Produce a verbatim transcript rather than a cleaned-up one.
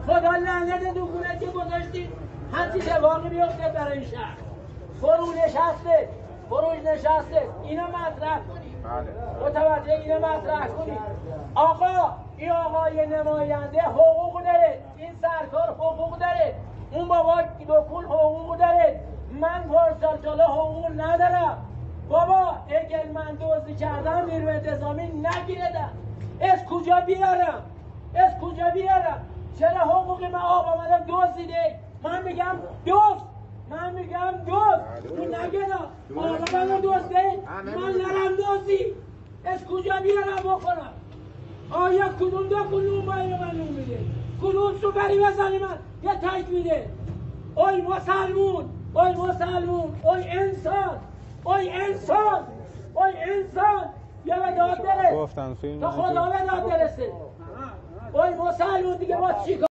خدا لعنت دکونت که گذاشتید همچی اتفاقی بیفته برای این شهر. فرو نشسته فروش نشسته اینو مطرح کنید. متوجه اینو مطرح کنید. آقا این آقای نماینده حقوق داره، این سرکار حقوق داره، اون بابا دکون حقوق داره، من پارسال جلو حقوق ندارم. بابا اگر من دزدی کردم نیروی انتظامی نگیردم، از کجا بیارم؟ از کجا بیارم؟ چرا حقوقی من آقا آمدم دزدیده؟ من میگم دزد، من میگم دزد، تو نگینا آقا من دزده، من نرم دزدی، از کجا بیارم بخورم؟ آیا کدوم دا کدوم باید من نون میده؟ کدوم سوپری بزنی من یه تک میده؟ اوی مسلمون، اوی مسلمون، اوی انسان، اوی انسان، اوی انسان، یه به داد برس تا خدا به داد برسه. اوی مسلمون دیگه ما چی